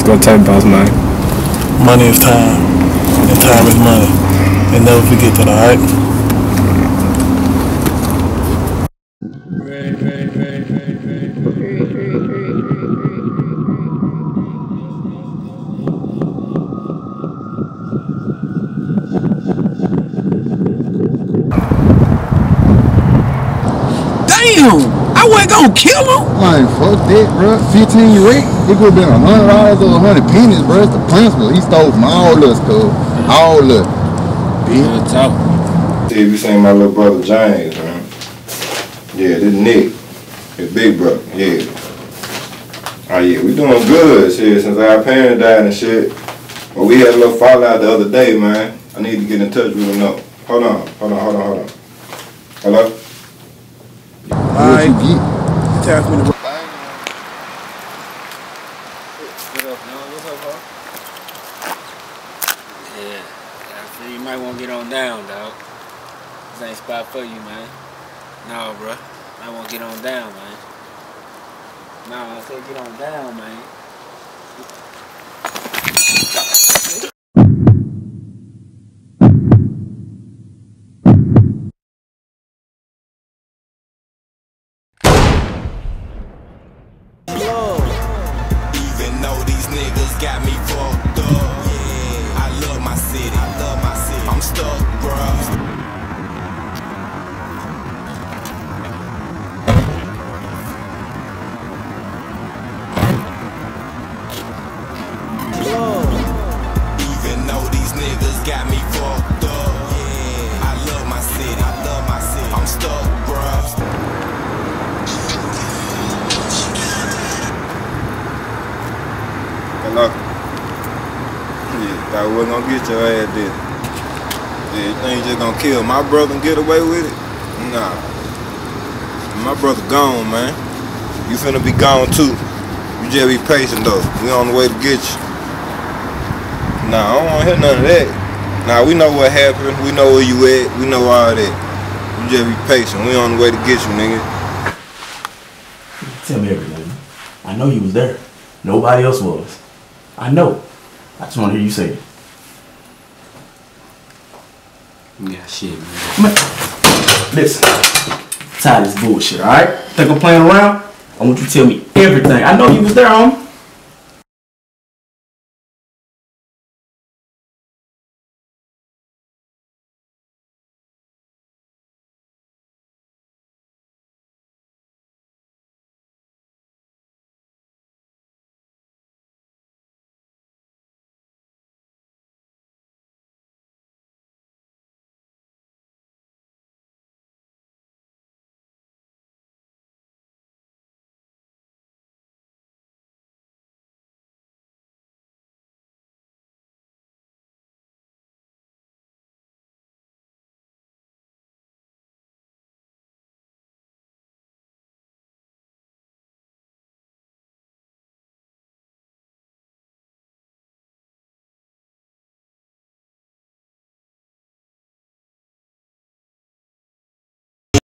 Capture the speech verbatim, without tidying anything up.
gonna tell me, boss man. Money is time, and time is money. And never forget that, alright? Damn! I wasn't gonna kill him! Man, fuck that, bro. fifteen rate, it could have been a hundred dollars or a hundred pennies, bro. It's the principal. He stole from all us, cuz. All of us. Good talk. See, you seen my little brother James, man. Yeah, this Nick. His big brother, yeah. Oh yeah, we doing good, shit, since our parents died and shit. But we had a little fallout the other day, man. I need to get in touch with him now. Hold on, hold on, hold on, hold on. Hello? Alright. Tap me the What up, man? What's up, bro? Yeah, I feel you might want to get on down, dog. This ain't spot for you, man. No, bro. I want to get on down, man. No, I said get on down, man. Even though these niggas got me fucked up, yeah, I love my city, I love my city. I'm stuck, bruh. Even though these niggas got me fucked up, yeah, I love my city, I love my city. I'm stuck, bruh. Hello? Yeah, I wasn't gonna get your ass there. Yeah, you think you just gonna kill my brother and get away with it? Nah. My brother gone, man. You finna be gone too. You just be patient though. We on the way to get you. Nah, I don't wanna hear none of that. Nah, we know what happened. We know where you at. We know all that. You just be patient. We on the way to get you, nigga. Tell me everything. I know you was there. Nobody else was. I know. I just want to hear you say it. Yeah, shit, man. Man, listen. Tired of this bullshit, alright? Think I'm playing around? I want you to tell me everything. I know you was there, homie.